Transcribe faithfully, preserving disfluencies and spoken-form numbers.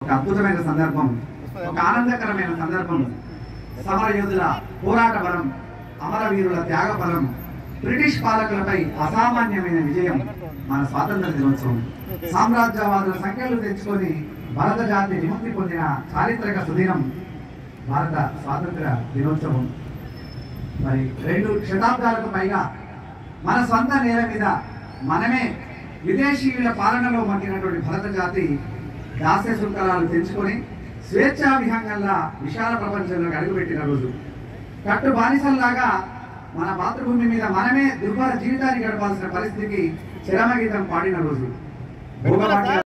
ఒక అద్భుతమైన సందర్భం, ఒక ఆనందకరమైన సందర్భం. సమర యోధుల పోరాట బలం, అమరవీరుల త్యాగ ఫలం, బ్రిటిష్ పాలకులపై అసామాన్యమైన విజయం మన స్వాతంత్ర దినోత్సవం. సామ్రాజ్యవాదుల సంఖ్యలు తెచ్చుకొని భారత జాతి విముక్తి పొందిన చారిత్రక సుదినం భారత స్వాతంత్ర దినోత్సవం. మరి రెండు శతాబ్దాలకు పైగా మన సొంత నేల మీద మనమే విదేశీయుల పాలనలో మగ్గినటువంటి భారత జాతి దాస్య శృంఖలాలు తెంచుకొని స్వేచ్ఛా విహంగంగా విశాల ప్రపంచంలోకి అడుగుపెట్టిన రోజు. కట్టు బానిసల్లాగా మన మాతృభూమి మీద మనమే దుర్భర జీవితాన్ని గడపాల్సిన పరిస్థితికి చరమగీతం పాడిన రోజు.